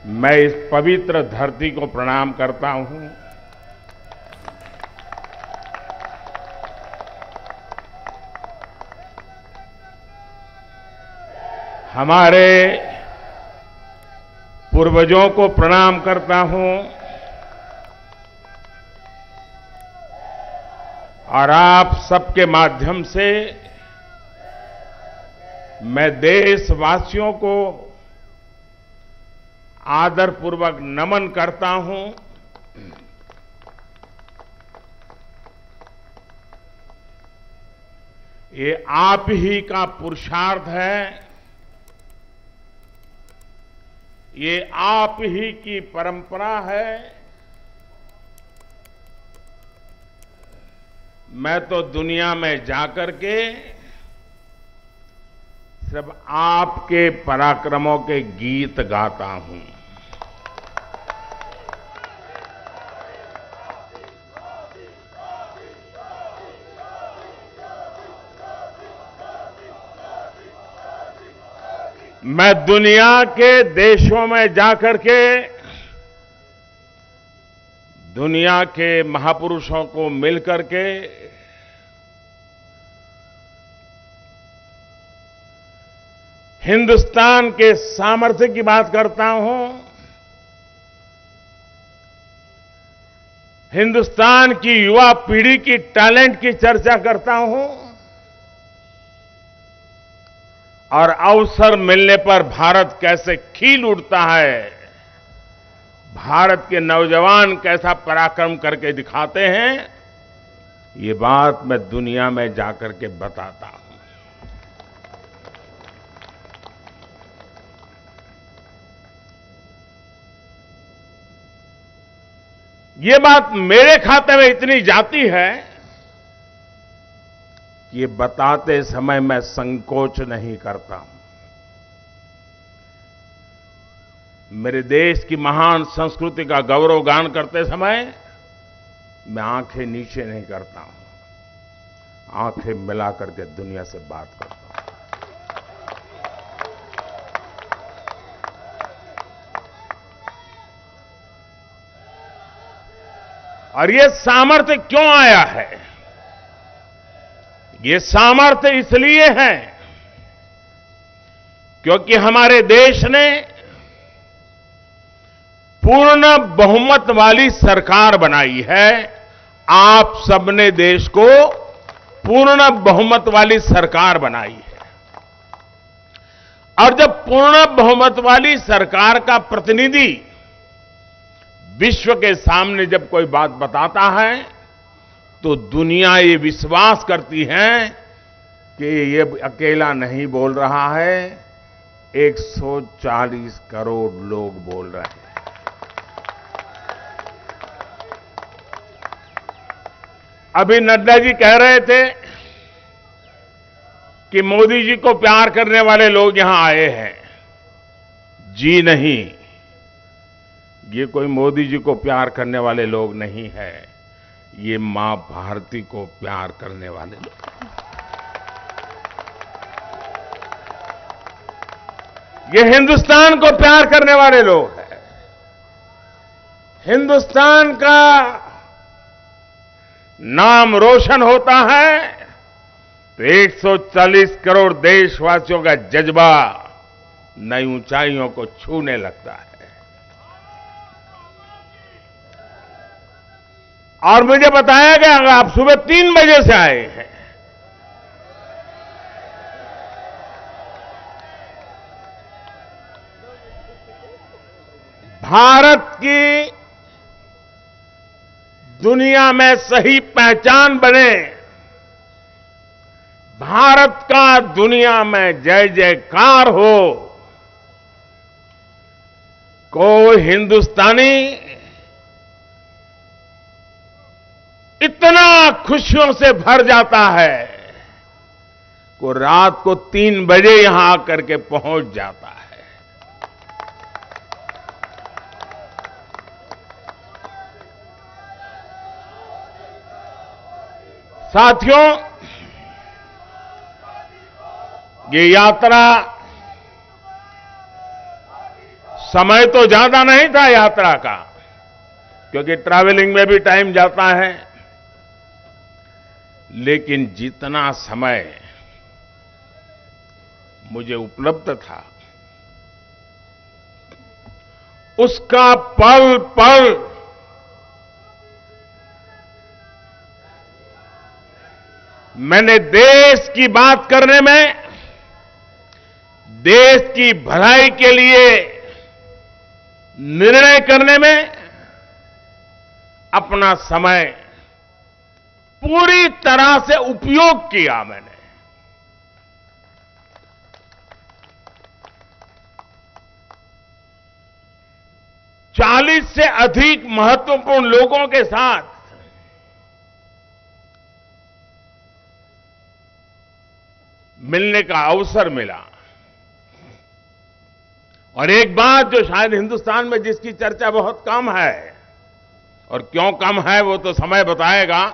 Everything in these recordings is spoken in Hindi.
मैं इस पवित्र धरती को प्रणाम करता हूं। हमारे पूर्वजों को प्रणाम करता हूं और आप सबके माध्यम से मैं देशवासियों को आदरपूर्वक नमन करता हूं। ये आप ही का पुरुषार्थ है, ये आप ही की परंपरा है। मैं तो दुनिया में जाकर के सब आपके पराक्रमों के गीत गाता हूं। मैं दुनिया के देशों में जाकर के दुनिया के महापुरुषों को मिलकर के हिंदुस्तान के सामर्थ्य की बात करता हूं। हिंदुस्तान की युवा पीढ़ी की टैलेंट की चर्चा करता हूं और अवसर मिलने पर भारत कैसे खिल उठता है, भारत के नौजवान कैसा पराक्रम करके दिखाते हैं, ये बात मैं दुनिया में जाकर के बताता हूं। ये बात मेरे खाते में इतनी जाती है कि ये बताते समय मैं संकोच नहीं करता हूं। मेरे देश की महान संस्कृति का गौरवगान करते समय मैं आंखें नीचे नहीं करता हूं, आंखें मिला करके दुनिया से बात करता हूं। और ये सामर्थ्य क्यों आया है? ये सामर्थ्य इसलिए है क्योंकि हमारे देश ने पूर्ण बहुमत वाली सरकार बनाई है। आप सबने देश को पूर्ण बहुमत वाली सरकार बनाई है और जब पूर्ण बहुमत वाली सरकार का प्रतिनिधि विश्व के सामने जब कोई बात बताता है तो दुनिया ये विश्वास करती है कि ये अकेला नहीं बोल रहा है, 140 करोड़ लोग बोल रहे हैं। अभी नड्डा जी कह रहे थे कि मोदी जी को प्यार करने वाले लोग यहां आए हैं। जी नहीं, ये कोई मोदी जी को प्यार करने वाले लोग नहीं है, ये मां भारती को प्यार करने वाले लोग। ये हिंदुस्तान को प्यार करने वाले लोग हैं। हिंदुस्तान का नाम रोशन होता है तो 140 करोड़ देशवासियों का जज्बा नई ऊंचाइयों को छूने लगता है। और मुझे बताया गया कि आप सुबह 3 बजे से आए हैं। भारत की दुनिया में सही पहचान बने, भारत का दुनिया में जय जयकार हो, कोई हिंदुस्तानी इतना खुशियों से भर जाता है को रात को 3 बजे यहां आकर के पहुंच जाता है। साथियों, ये यात्रा समय तो ज्यादा नहीं था यात्रा का, क्योंकि ट्रैवलिंग में भी टाइम जाता है, लेकिन जितना समय मुझे उपलब्ध था उसका पल पल मैंने देश की बात करने में, देश की भलाई के लिए निर्णय करने में अपना समय पूरी तरह से उपयोग किया मैंने। चालीस से अधिक महत्वपूर्ण लोगों के साथ मिलने का अवसर मिला। और एक बात जो शायद हिंदुस्तान में जिसकी चर्चा बहुत कम है, और क्यों कम है वो तो समय बताएगा,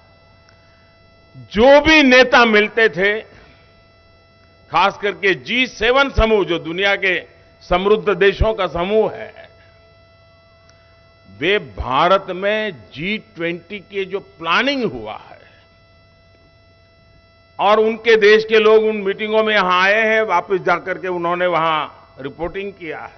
जो भी नेता मिलते थे, खास करके G7 समूह जो दुनिया के समृद्ध देशों का समूह है, वे भारत में G20 के जो प्लानिंग हुआ है, और उनके देश के लोग उन मीटिंगों में यहां आए हैं, वापस जाकर के उन्होंने वहां रिपोर्टिंग किया है।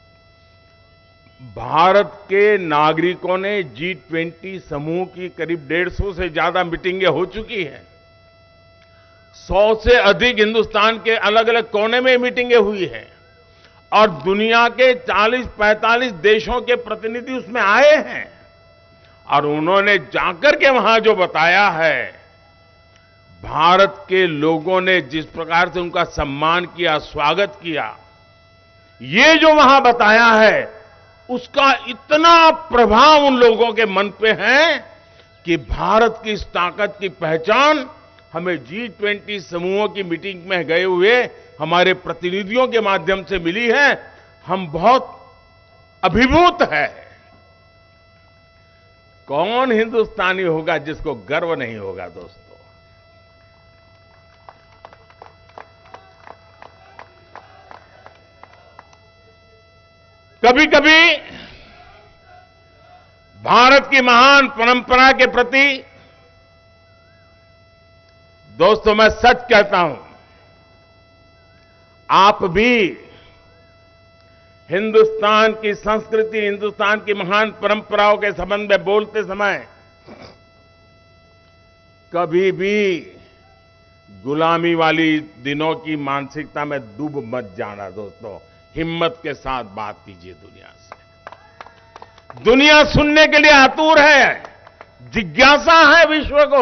भारत के नागरिकों ने G20 समूह की करीब 150 से ज्यादा मीटिंगें हो चुकी हैं। 100 से अधिक हिंदुस्तान के अलग अलग कोने में मीटिंगें हुई हैं, और दुनिया के 40-45 देशों के प्रतिनिधि उसमें आए हैं। और उन्होंने जाकर के वहां जो बताया है, भारत के लोगों ने जिस प्रकार से उनका सम्मान किया, स्वागत किया, ये जो वहां बताया है, उसका इतना प्रभाव उन लोगों के मन पे है कि भारत की इस ताकत की पहचान हमें G20 समूहों की मीटिंग में गए हुए हमारे प्रतिनिधियों के माध्यम से मिली है। हम बहुत अभिभूत है। कौन हिंदुस्तानी होगा जिसको गर्व नहीं होगा दोस्तों? कभी कभी भारत की महान परंपरा के प्रति दोस्तों मैं सच कहता हूं, आप भी हिंदुस्तान की संस्कृति, हिंदुस्तान की महान परंपराओं के संबंध में बोलते समय कभी भी गुलामी वाली दिनों की मानसिकता में डूब मत जाना दोस्तों। हिम्मत के साथ बात कीजिए दुनिया से। दुनिया सुनने के लिए आतुर है, जिज्ञासा है विश्व को।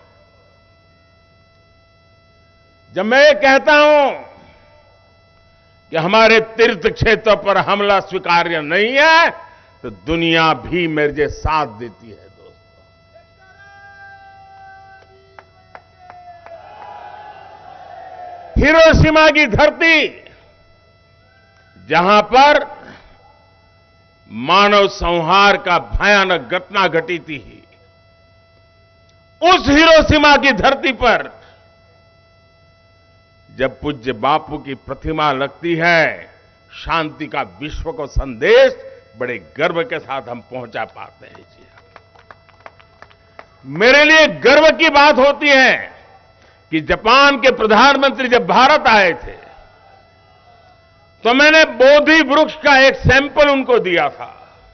जब मैं ये कहता हूं कि हमारे तीर्थ क्षेत्र पर हमला स्वीकार्य नहीं है, तो दुनिया भी मेरे साथ देती है दोस्तों। हिरोशिमा की धरती, जहां पर मानव संहार का भयानक घटना घटी थी, उस हिरोशिमा की धरती पर जब पूज्य बापू की प्रतिमा लगती है, शांति का विश्व को संदेश बड़े गर्व के साथ हम पहुंचा पाते हैं। जी, मेरे लिए गर्व की बात होती है कि जापान के प्रधानमंत्री जब भारत आए थे, तो मैंने बोधि वृक्ष का एक सैंपल उनको दिया था,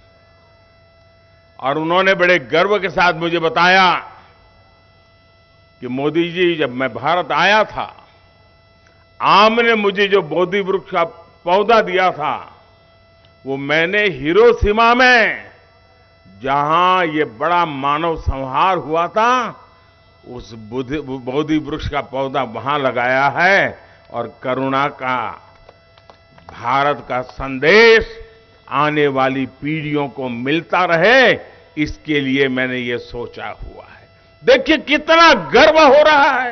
और उन्होंने बड़े गर्व के साथ मुझे बताया कि मोदी जी, जब मैं भारत आया था, आपने मुझे जो बोधि वृक्ष का पौधा दिया था, वो मैंने हिरोशिमा में, जहां ये बड़ा मानव संहार हुआ था, उस बोधि वृक्ष का पौधा वहां लगाया है। और करुणा का, भारत का संदेश आने वाली पीढ़ियों को मिलता रहे, इसके लिए मैंने ये सोचा हुआ है। देखिए कितना गर्व हो रहा है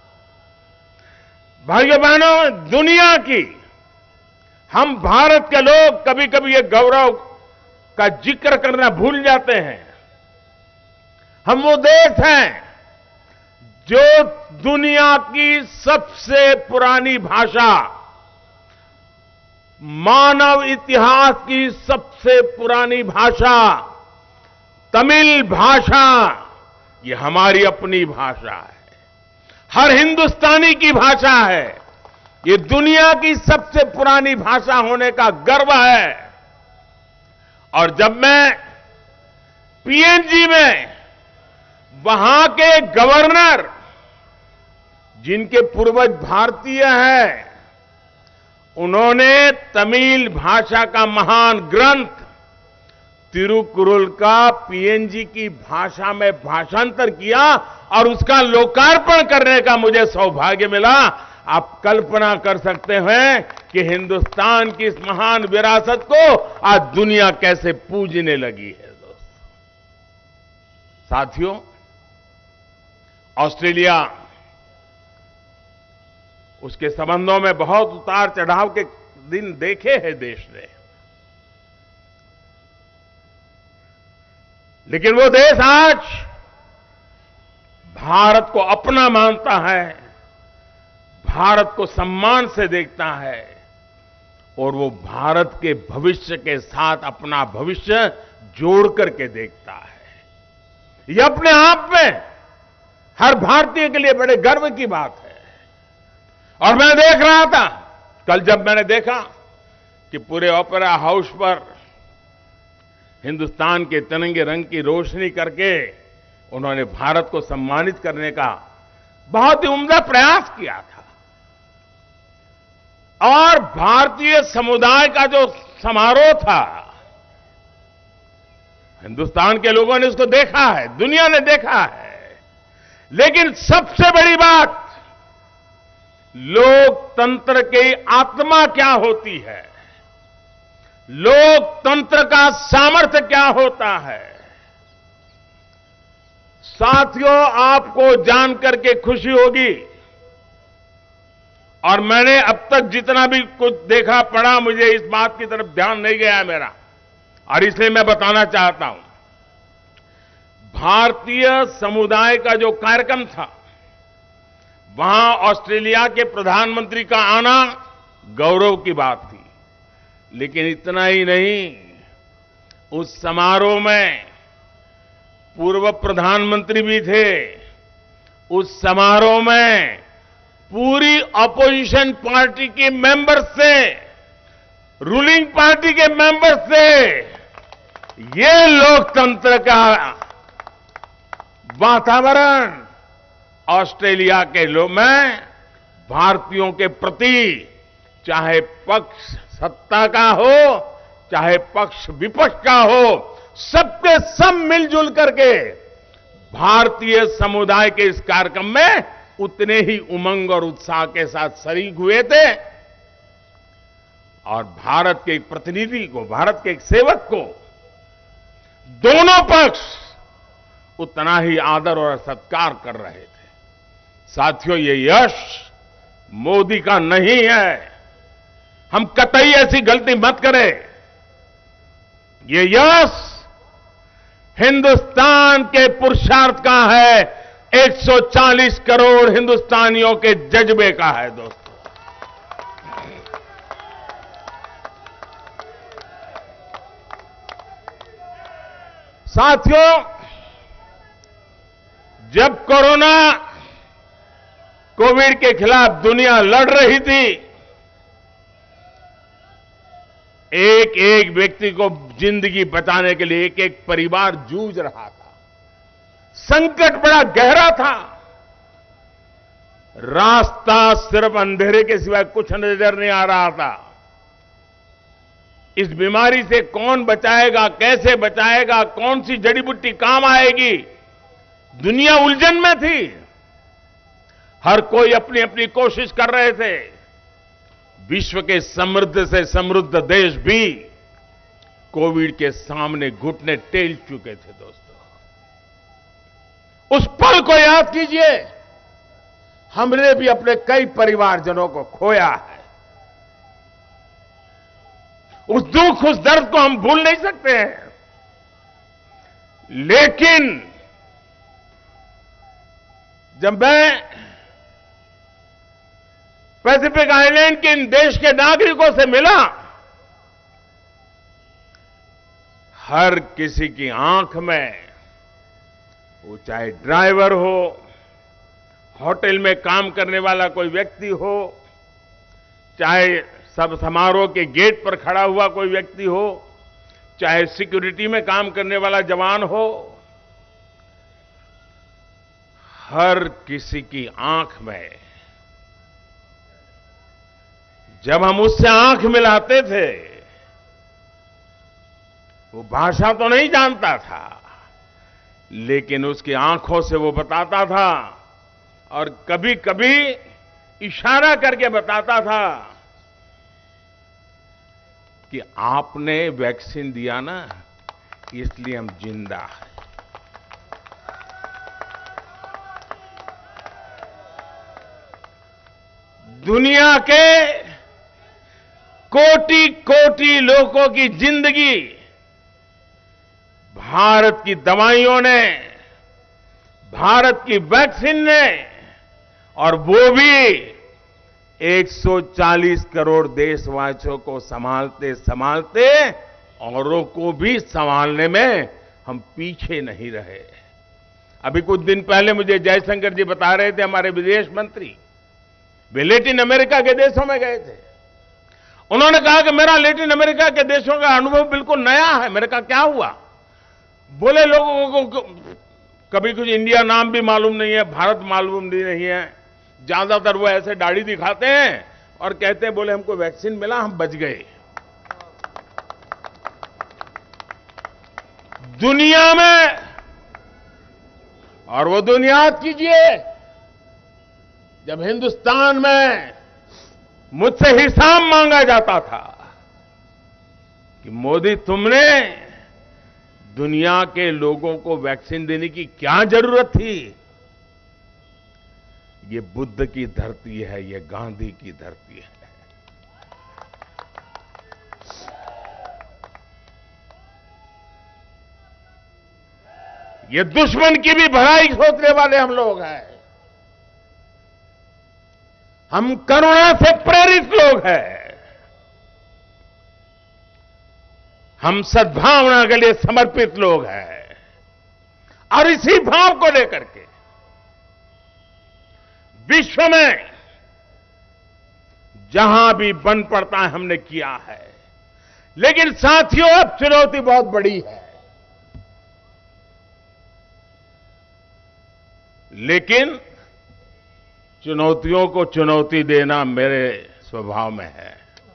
भाइयों बहनों, दुनिया की। हम भारत के लोग कभी कभी ये गौरव का जिक्र करना भूल जाते हैं। हम वो देश हैं जो दुनिया की सबसे पुरानी भाषा मानव इतिहास की सबसे पुरानी भाषा तमिल भाषा, ये हमारी अपनी भाषा है, हर हिंदुस्तानी की भाषा है। ये दुनिया की सबसे पुरानी भाषा होने का गर्व है। और जब मैं पीएनजी में वहां के गवर्नर, जिनके पूर्वज भारतीय हैं, उन्होंने तमिल भाषा का महान ग्रंथ तिरुकुरल का पीएनजी की भाषा में भाषांतर किया और उसका लोकार्पण करने का मुझे सौभाग्य मिला। आप कल्पना कर सकते हैं कि हिंदुस्तान की इस महान विरासत को आज दुनिया कैसे पूजने लगी है। दोस्तों, साथियों, ऑस्ट्रेलिया, उसके संबंधों में बहुत उतार चढ़ाव के दिन देखे हैं देश ने, लेकिन वो देश आज भारत को अपना मानता है, भारत को सम्मान से देखता है और वो भारत के भविष्य के साथ अपना भविष्य जोड़ करके देखता है। ये अपने आप में हर भारतीय के लिए बड़े गर्व की बात है। और मैं देख रहा था कल, जब मैंने देखा कि पूरे ओपेरा हाउस पर हिंदुस्तान के तिरंगे रंग की रोशनी करके उन्होंने भारत को सम्मानित करने का बहुत ही उम्दा प्रयास किया था। और भारतीय समुदाय का जो समारोह था, हिंदुस्तान के लोगों ने उसको देखा है, दुनिया ने देखा है। लेकिन सबसे बड़ी बात, लोकतंत्र की आत्मा क्या होती है, लोकतंत्र का सामर्थ्य क्या होता है। साथियों, आपको जानकर के खुशी होगी, और मैंने अब तक जितना भी कुछ देखा पढ़ा, मुझे इस बात की तरफ ध्यान नहीं गया है मेरा, और इसलिए मैं बताना चाहता हूं। भारतीय समुदाय का जो कार्यक्रम था, वहां ऑस्ट्रेलिया के प्रधानमंत्री का आना गौरव की बात थी। लेकिन इतना ही नहीं, उस समारोह में पूर्व प्रधानमंत्री भी थे। उस समारोह में पूरी अपोजिशन पार्टी के मेंबर्स से, रूलिंग पार्टी के मेंबर्स से, ये लोकतंत्र का वातावरण ऑस्ट्रेलिया के लोग में भारतीयों के प्रति, चाहे पक्ष सत्ता का हो, चाहे पक्ष विपक्ष का हो, सबके सब मिलजुल करके भारतीय समुदाय के इस कार्यक्रम में उतने ही उमंग और उत्साह के साथ शरीक हुए थे। और भारत के एक प्रतिनिधि को, भारत के एक सेवक को दोनों पक्ष उतना ही आदर और सत्कार कर रहे थे। साथियों, ये यश मोदी का नहीं है, हम कतई ऐसी गलती मत करें। ये यश हिंदुस्तान के पुरुषार्थ का है, 140 करोड़ हिंदुस्तानियों के जज्बे का है। दोस्तों, साथियों, जब कोविड के खिलाफ दुनिया लड़ रही थी, एक एक व्यक्ति को जिंदगी बचाने के लिए एक एक परिवार जूझ रहा था। संकट बड़ा गहरा था, रास्ता सिर्फ अंधेरे के सिवाय कुछ नजर नहीं आ रहा था। इस बीमारी से कौन बचाएगा, कैसे बचाएगा, कौन सी जड़ी बूटी काम आएगी, दुनिया उलझन में थी। हर कोई अपनी अपनी कोशिश कर रहे थे। विश्व के समृद्ध से समृद्ध देश भी कोविड के सामने घुटने टेक चुके थे। दोस्तों, उस पल को याद कीजिए, हमने भी अपने कई परिवारजनों को खोया है। उस दुख, उस दर्द को हम भूल नहीं सकते हैं। लेकिन जब मैं पैसिफिक आइलैंड के इन देश के नागरिकों से मिला, हर किसी की आंख में, वो चाहे ड्राइवर हो, होटल में काम करने वाला कोई व्यक्ति हो, चाहे सब समारोह के गेट पर खड़ा हुआ कोई व्यक्ति हो, चाहे सिक्योरिटी में काम करने वाला जवान हो, हर किसी की आंख में, जब हम उससे आंख मिलाते थे, वो भाषा तो नहीं जानता था, लेकिन उसकी आंखों से वो बताता था और कभी कभी इशारा करके बताता था कि आपने वैक्सीन दिया ना, इसलिए हम जिंदा हैं। दुनिया के कोटि कोटि लोगों की जिंदगी भारत की दवाइयों ने, भारत की वैक्सीन ने, और वो भी 140 करोड़ देशवासियों को संभालते संभालते औरों को भी संभालने में हम पीछे नहीं रहे। अभी कुछ दिन पहले मुझे जयशंकर जी बता रहे थे, हमारे विदेश मंत्री, वे लैटिन अमेरिका के देशों में गए थे। उन्होंने कहा कि मेरा लैटिन अमेरिका के देशों का अनुभव बिल्कुल नया है। मैंने कहा क्या हुआ? बोले लोगों को कभी कुछ इंडिया नाम भी मालूम नहीं है, भारत मालूम भी नहीं है, ज्यादातर वो ऐसे दाढ़ी दिखाते हैं और कहते हैं बोले हमको वैक्सीन मिला, हम बच गए। दुनिया में, और वो दुनिया याद कीजिए, जब हिंदुस्तान में मुझसे हिसाब मांगा जाता था कि मोदी तुमने दुनिया के लोगों को वैक्सीन देने की क्या जरूरत थी? ये बुद्ध की धरती है, ये गांधी की धरती है। ये दुश्मन की भी भलाई सोचने वाले हम लोग हैं। हम करुणा से प्रेरित लोग हैं। हम सद्भावना के लिए समर्पित लोग हैं। और इसी भाव को लेकर के विश्व में जहां भी बन पड़ता है हमने किया है। लेकिन साथियों, अब चुनौती बहुत बड़ी है। लेकिन चुनौतियों को चुनौती देना मेरे स्वभाव में है।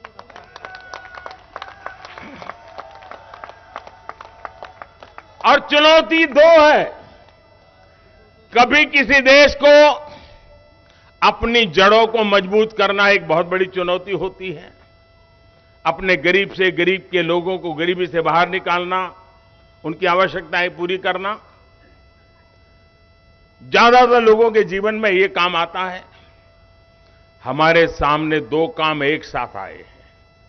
और चुनौती दो है। कभी किसी देश को अपनी जड़ों को मजबूत करना एक बहुत बड़ी चुनौती होती है। अपने गरीब से गरीब के लोगों को गरीबी से बाहर निकालना, उनकी आवश्यकताएं पूरी करना। ज्यादातर लोगों के जीवन में ये काम आता है। हमारे सामने दो काम एक साथ आए हैं।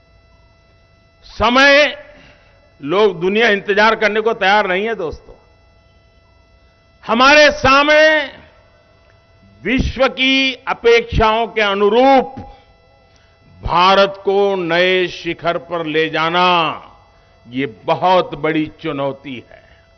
समय, लोग, दुनिया इंतजार करने को तैयार नहीं है दोस्तों। हमारे सामने विश्व की अपेक्षाओं के अनुरूप भारत को नए शिखर पर ले जाना, ये बहुत बड़ी चुनौती है।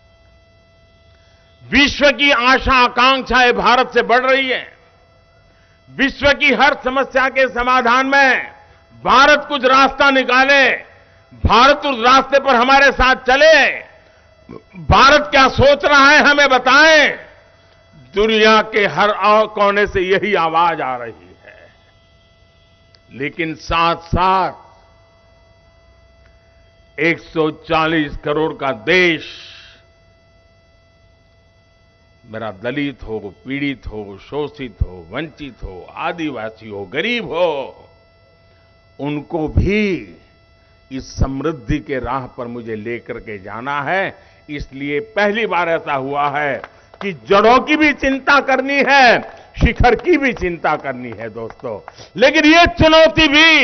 विश्व की आशा आकांक्षाएं भारत से बढ़ रही है। विश्व की हर समस्या के समाधान में भारत कुछ रास्ता निकाले, भारत उस रास्ते पर हमारे साथ चले। भारत क्या सोच रहा है हमें बताएं। दुनिया के हर कोने से यही आवाज आ रही है। लेकिन साथ साथ 140 करोड़ का देश, मेरा दलित हो, पीड़ित हो, शोषित हो, वंचित हो, आदिवासी हो, गरीब हो, उनको भी इस समृद्धि के राह पर मुझे लेकर के जाना है। इसलिए पहली बार ऐसा हुआ है कि जड़ों की भी चिंता करनी है, शिखर की भी चिंता करनी है दोस्तों। लेकिन ये चुनौती भी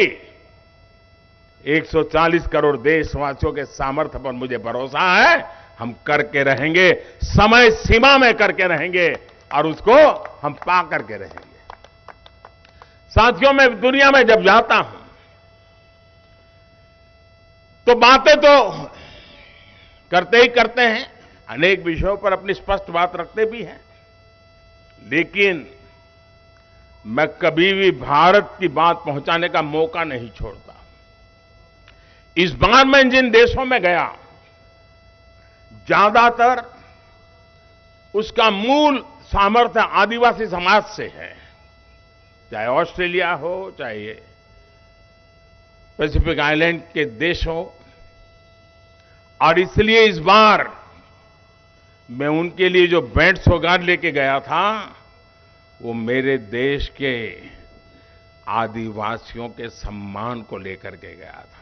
140 करोड़ देशवासियों के सामर्थ्य पर मुझे भरोसा है, हम करके रहेंगे, समय सीमा में करके रहेंगे और उसको हम पा करके रहेंगे। साथियों, मैं दुनिया में जब जाता हूं तो बातें तो करते ही करते हैं, अनेक विषयों पर अपनी स्पष्ट बात रखते भी हैं, लेकिन मैं कभी भी भारत की बात पहुंचाने का मौका नहीं छोड़ता। इस बार मैं जिन देशों में गया, ज्यादातर उसका मूल सामर्थ्य आदिवासी समाज से है, चाहे ऑस्ट्रेलिया हो, चाहे पैसिफिक आइलैंड के देश हो। और इसलिए इस बार मैं उनके लिए जो भेंट सौगात लेके गया था, वो मेरे देश के आदिवासियों के सम्मान को लेकर के गया था।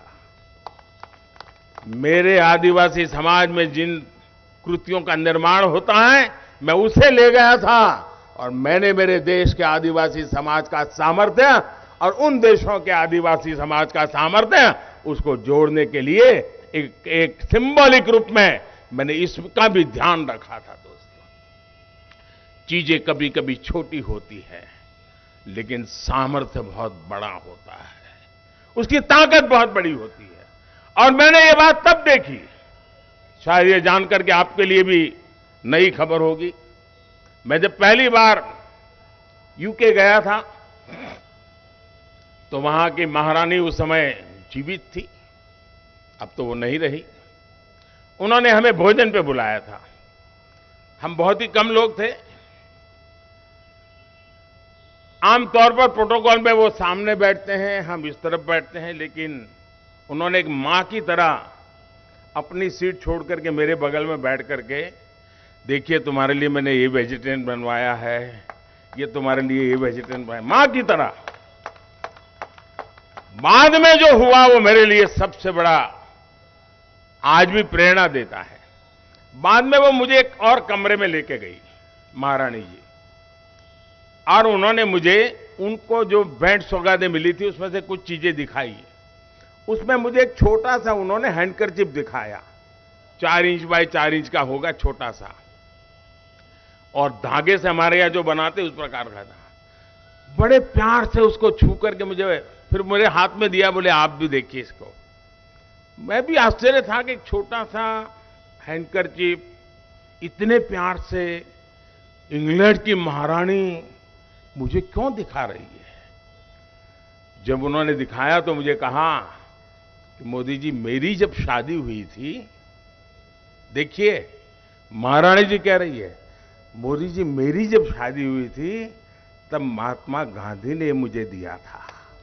मेरे आदिवासी समाज में जिन कृतियों का निर्माण होता है, मैं उसे ले गया था, और मैंने मेरे देश के आदिवासी समाज का सामर्थ्य और उन देशों के आदिवासी समाज का सामर्थ्य, उसको जोड़ने के लिए एक सिंबॉलिक रूप में मैंने इसका भी ध्यान रखा था। दोस्तों, चीजें कभी कभी छोटी होती है, लेकिन सामर्थ्य बहुत बड़ा होता है, उसकी ताकत बहुत बड़ी होती है। और मैंने ये बात तब देखी, शायद ये जानकर के आपके लिए भी नई खबर होगी। मैं जब पहली बार यूके गया था, तो वहां की महारानी उस समय जीवित थी, अब तो वो नहीं रही। उन्होंने हमें भोजन पे बुलाया था। हम बहुत ही कम लोग थे। आमतौर पर प्रोटोकॉल में वो सामने बैठते हैं, हम इस तरफ बैठते हैं, लेकिन उन्होंने एक मां की तरह अपनी सीट छोड़ करके मेरे बगल में बैठ करके, देखिए तुम्हारे लिए मैंने ये वेजिटेरियन बनवाया है, ये तुम्हारे लिए ये वेजिटेरियन बनवाया, मां की तरह। बाद में जो हुआ वो मेरे लिए सबसे बड़ा आज भी प्रेरणा देता है। बाद में वो मुझे एक और कमरे में लेके गई महारानी जी, और उन्होंने मुझे उनको जो भेंट सौगातें मिली थी उसमें से कुछ चीजें दिखाई। उसमें मुझे एक छोटा सा उन्होंने हैंडकरचिप दिखाया, 4 इंच बाय 4 इंच का होगा, छोटा सा, और धागे से हमारे यहां जो बनाते उस प्रकार का था। बड़े प्यार से उसको छू करके मुझे फिर मेरे हाथ में दिया, बोले आप भी देखिए इसको। मैं भी आश्चर्य था कि एक छोटा सा हैंडकरचिप इतने प्यार से इंग्लैंड की महारानी मुझे क्यों दिखा रही है। जब उन्होंने दिखाया तो मुझे कहा कि मोदी जी, मेरी जब शादी हुई थी, देखिए महारानी जी कह रही है, मोदी जी मेरी जब शादी हुई थी तब महात्मा गांधी ने मुझे दिया था।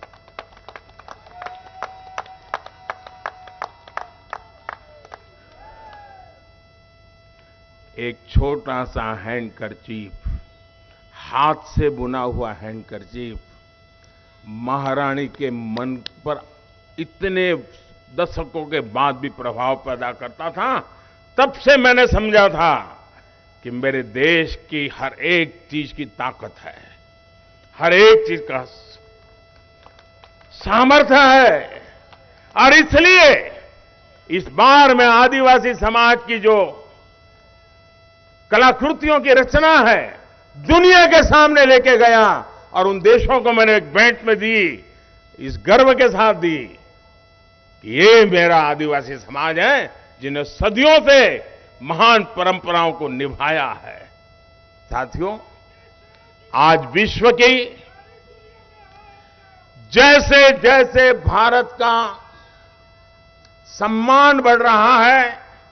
एक छोटा सा हैंडकरचीफ, हाथ से बुना हुआ हैंडकरचीफ, महारानी के मन पर इतने दशकों के बाद भी प्रभाव पैदा करता था। तब से मैंने समझा था कि मेरे देश की हर एक चीज की ताकत है, हर एक चीज का सामर्थ्य है। और इसलिए इस बार मैं आदिवासी समाज की जो कलाकृतियों की रचना है, दुनिया के सामने लेके गया, और उन देशों को मैंने एक भेंट में दी, इस गर्व के साथ दी कि ये मेरा आदिवासी समाज है जिन्हें सदियों से महान परंपराओं को निभाया है। साथियों, आज विश्व की जैसे जैसे भारत का सम्मान बढ़ रहा है,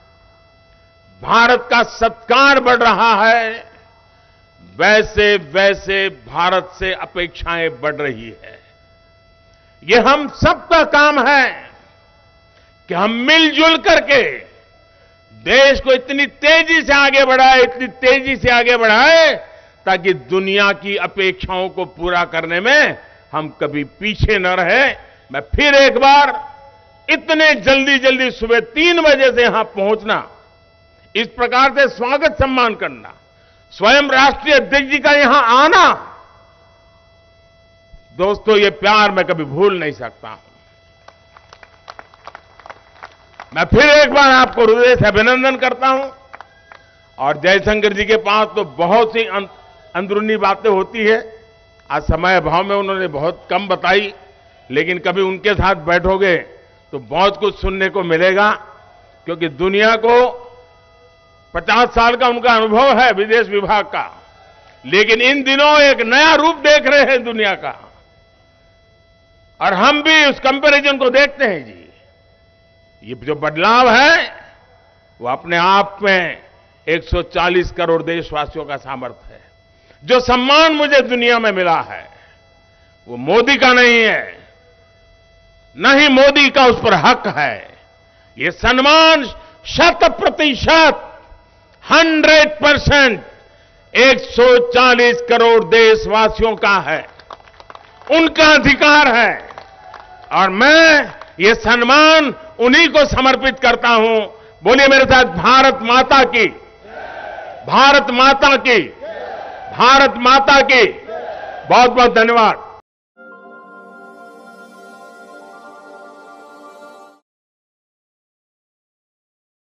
भारत का सत्कार बढ़ रहा है, वैसे वैसे भारत से अपेक्षाएं बढ़ रही है। ये हम सबका काम है कि हम मिलजुल करके देश को इतनी तेजी से आगे बढ़ाए, इतनी तेजी से आगे बढ़ाए, ताकि दुनिया की अपेक्षाओं को पूरा करने में हम कभी पीछे न रहे। मैं फिर एक बार इतने जल्दी जल्दी सुबह 3 बजे से यहां पहुंचना, इस प्रकार से स्वागत सम्मान करना, स्वयं राष्ट्रीय अध्यक्ष जी का यहां आना, दोस्तों ये प्यार मैं कभी भूल नहीं सकता हूं। मैं फिर एक बार आपको हृदय से अभिनंदन करता हूं। और जयशंकर जी के पास तो बहुत सी अंदरूनी बातें होती है, आज समय अभाव में उन्होंने बहुत कम बताई, लेकिन कभी उनके साथ बैठोगे तो बहुत कुछ सुनने को मिलेगा, क्योंकि दुनिया को 50 साल का उनका अनुभव है विदेश विभाग का, लेकिन इन दिनों एक नया रूप देख रहे हैं दुनिया का, और हम भी उस कंपैरिजन को देखते हैं जी। ये जो बदलाव है वो अपने आप में 140 करोड़ देशवासियों का सामर्थ्य है। जो सम्मान मुझे दुनिया में मिला है वो मोदी का नहीं है, न ही मोदी का उस पर हक है। ये सम्मान 100%, 100% 140 करोड़ देशवासियों का है, उनका अधिकार है, और मैं ये सम्मान उन्हीं को समर्पित करता हूं। बोलिए मेरे साथ, भारत माता की, भारत माता की, भारत माता की। बहुत बहुत धन्यवाद।